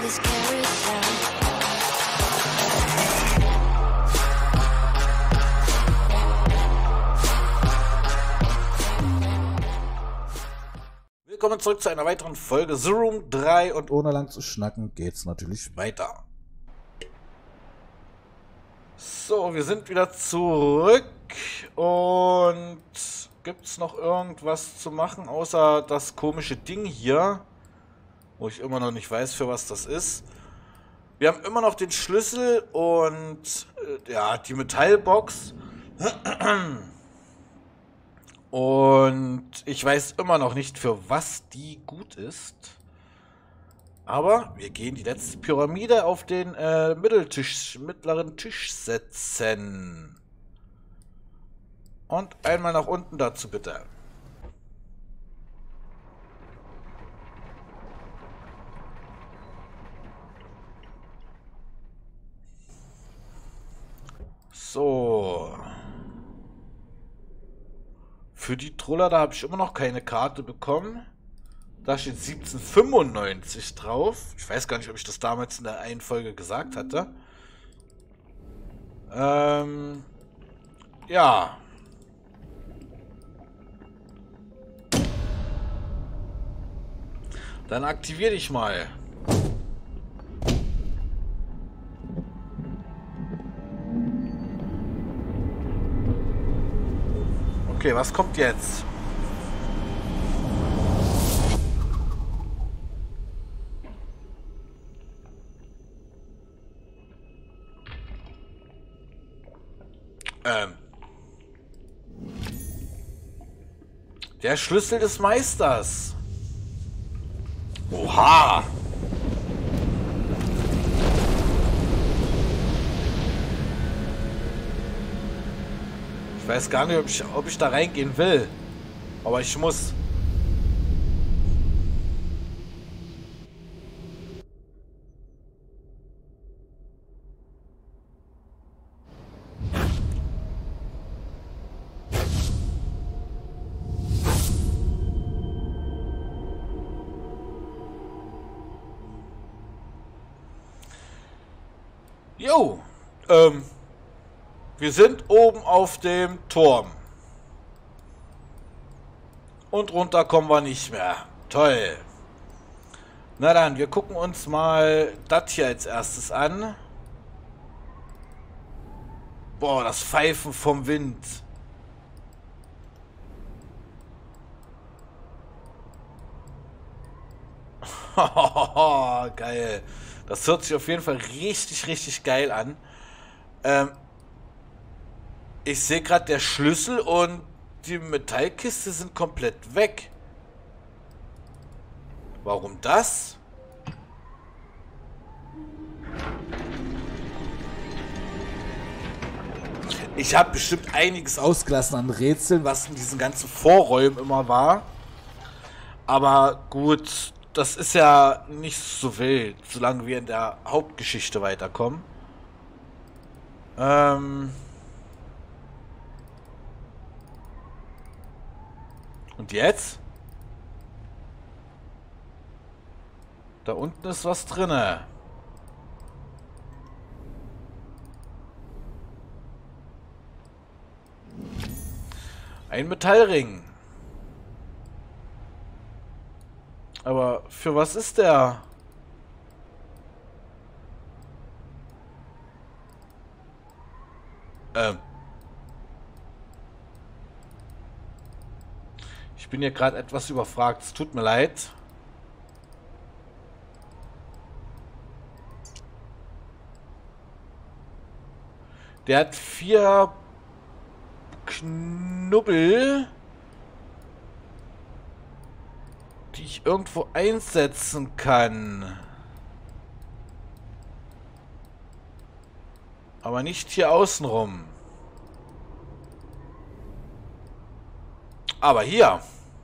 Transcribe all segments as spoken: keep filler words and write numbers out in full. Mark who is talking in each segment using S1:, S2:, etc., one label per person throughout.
S1: Willkommen zurück zu einer weiteren Folge The Room drei und ohne lang zu schnacken geht's natürlich weiter. So, wir sind wieder zurück und gibt's noch irgendwas zu machen, außer das komische Ding hier, wo ich immer noch nicht weiß, für was das ist. Wir haben immer noch den Schlüssel und äh, ja, die Metallbox. Und ich weiß immer noch nicht, für was die gut ist. Aber wir gehen die letzte Pyramide auf den äh, Mitteltisch, mittleren Tisch setzen. Und einmal nach unten dazu bitte. So. Für die Troller, da habe ich immer noch keine Karte bekommen. Da steht siebzehnhundertfünfundneunzig drauf. Ich weiß gar nicht, ob ich das damals in der einen Folge gesagt hatte. Ähm, ja. Dann aktiviere dich mal. Okay, was kommt jetzt? Ähm. Der Schlüssel des Meisters. Oha! Ich weiß gar nicht, ob ich, ob ich da reingehen will. Aber ich muss. Jo, ähm, wir sind oben auf dem Turm. Und runter kommen wir nicht mehr. Toll. Na dann, wir gucken uns mal das hier als erstes an. Boah, das Pfeifen vom Wind. Geil. Das hört sich auf jeden Fall richtig, richtig geil an. Ähm, ich sehe gerade, der Schlüssel und die Metallkiste sind komplett weg. Warum das? Ich habe bestimmt einiges ausgelassen an Rätseln, was in diesen ganzen Vorräumen immer war. Aber gut, das ist ja nicht so wild, solange wir in der Hauptgeschichte weiterkommen. Ähm... Und jetzt? Da unten ist was drinne. Ein Metallring. Aber für was ist der? Ähm. Ich bin hier gerade etwas überfragt. Es tut mir leid. Der hat vier Knubbel, die ich irgendwo einsetzen kann. Aber nicht hier außenrum. Aber hier.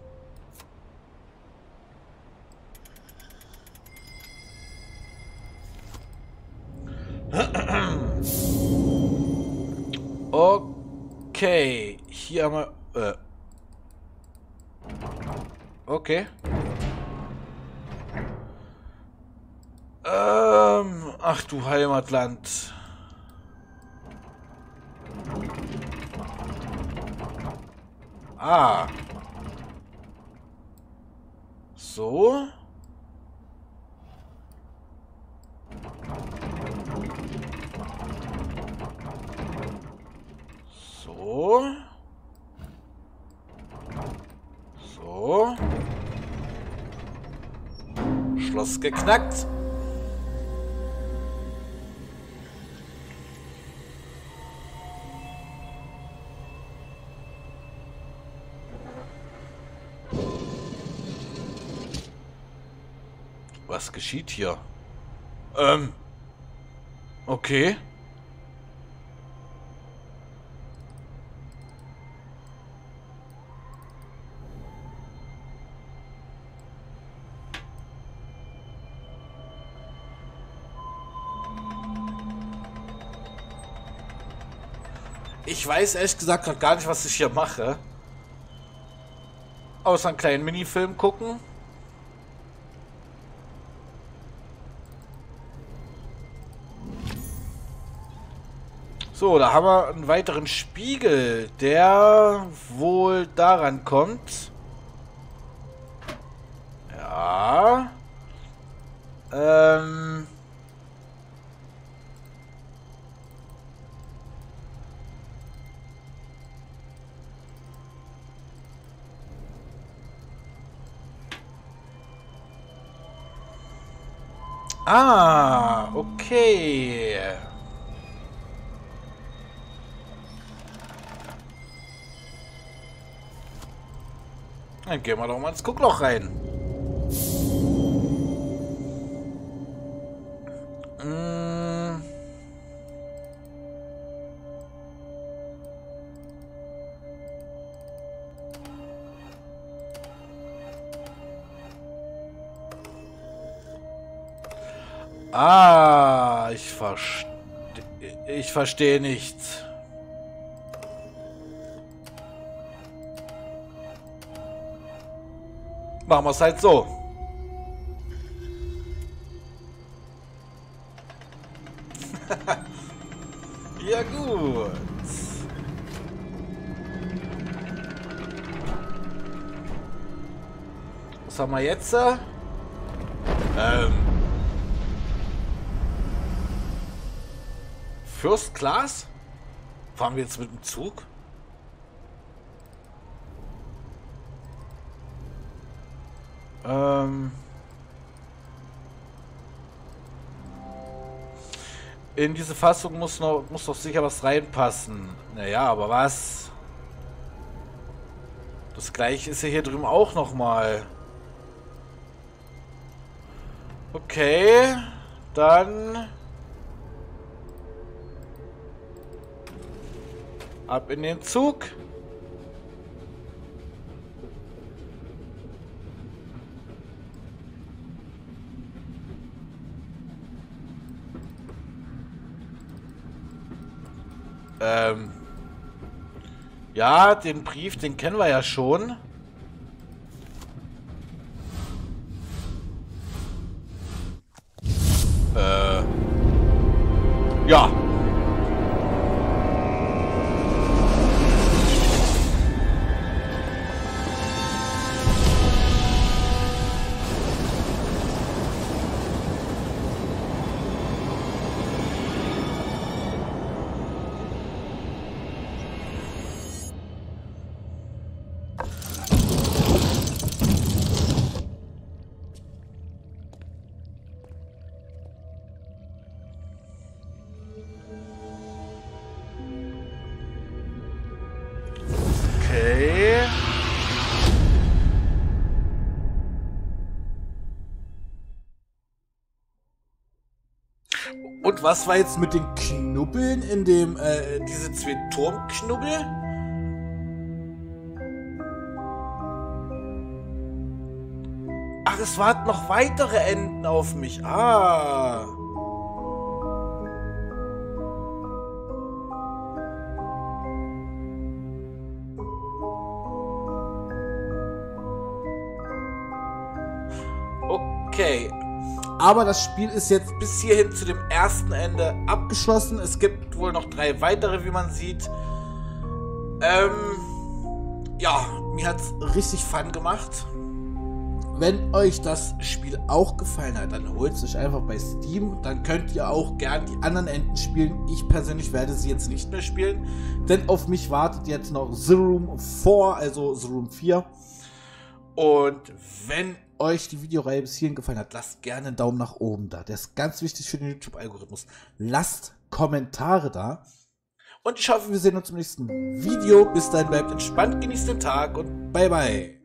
S1: Okay, hier haben wir... Äh. Okay. Ähm, ach du Heimatland. Ah. So. So. So. Schloss geknackt. Was geschieht hier? Ähm. Okay. Ich weiß ehrlich gesagt gerade gar nicht, was ich hier mache. Außer einen kleinen Minifilm gucken. So, da haben wir einen weiteren Spiegel, der wohl daran kommt. Ja. Ähm. Ah, okay. Dann gehen wir doch mal ins Guckloch rein. Mm. Ah, ich verstehe. Ich verstehe nichts. Machen wir es halt so. Ja gut. Was haben wir jetzt? Ähm. First Class? Fahren wir jetzt mit dem Zug? Ähm. In diese Fassung muss noch muss doch sicher was reinpassen. Naja, aber was? Das gleiche ist ja hier drüben auch noch mal. Okay, dann ab in den Zug. Ähm. Ja, den Brief, den kennen wir ja schon. Äh. Ja. Okay. Und was war jetzt mit den Knubbeln in dem, äh, diese zwei Turmknubbel? Ach, es warten noch weitere Enten auf mich. Ah. Okay. Aber das Spiel ist jetzt bis hierhin zu dem ersten Ende abgeschlossen. Es gibt wohl noch drei weitere, wie man sieht. Ähm, ja, mir hat es richtig Fun gemacht. Wenn euch das Spiel auch gefallen hat, dann holt es euch einfach bei Steam. Dann könnt ihr auch gern die anderen Enden spielen. Ich persönlich werde sie jetzt nicht mehr spielen, denn auf mich wartet jetzt noch The Room vier, also The Room vier. Und wenn euch die Videoreihe bis hierhin gefallen hat, lasst gerne einen Daumen nach oben da. Der ist ganz wichtig für den YouTube-Algorithmus. Lasst Kommentare da. Und ich hoffe, wir sehen uns im nächsten Video. Bis dahin bleibt entspannt, genießt den Tag und bye bye.